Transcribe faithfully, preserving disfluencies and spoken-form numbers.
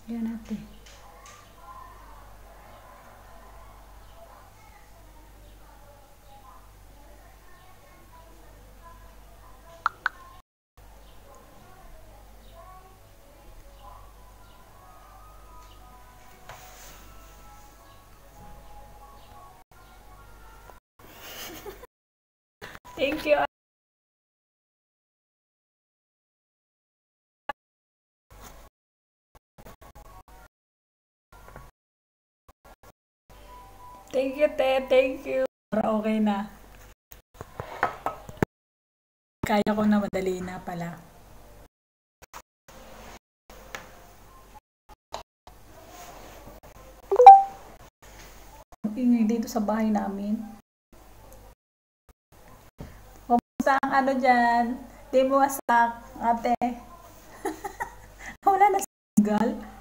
Yan natin. Thank you. Thank you, te. Thank you. Okay na. Kaya ko na, madali na pala. Ingay dito sa bahay namin. Kumusta ang ano dyan? Di mo wasak, ate. Wala na single.